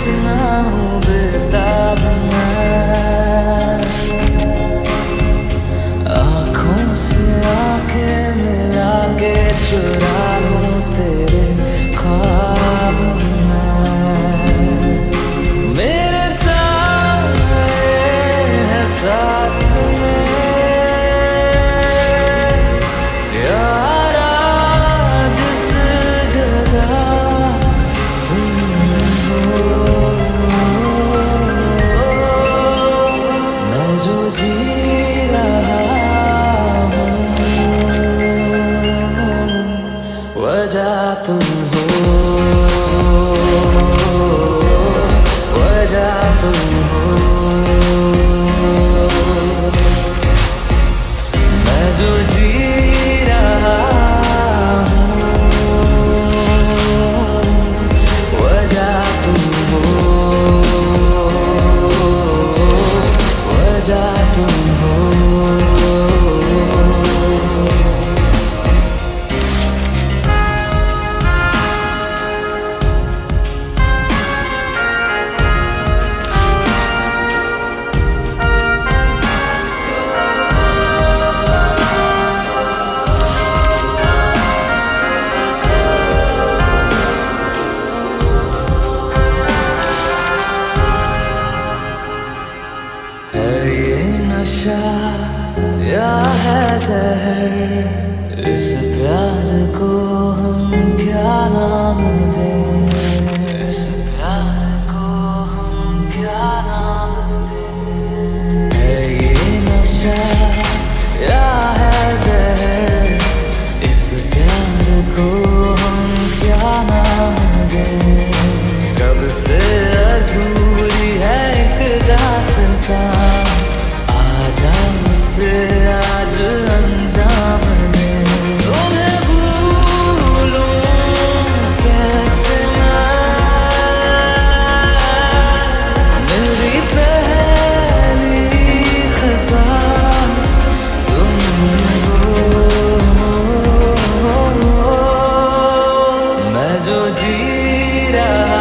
कितना हूँ बेताब मैं, आँखों से आंखें मिला के चुरा लूं तेरे ख्वाब में। मेरे साए है साथ में यारा, जिस जगह तुम हो, मैं जो जी रहा हूँ वजह तुम हो, वजह तुम हो, मैं जो जी रहा हूँ वजह तुम हो, वजह तुम हो। है ये नशा या है जहर, इस प्यार को हम क्या नाम दें, इस प्यार को हम क्या नाम दें। है ये नशा या है जहर, इस प्यार को हम क्या नाम दें। कब से अधूरी है एक दास्तां, आजा मुझसे आज अंजाम दे। तुम्हें भूलूं कैसे मैं, मेरी पहली खता तुम हो, मैं जो जी रहा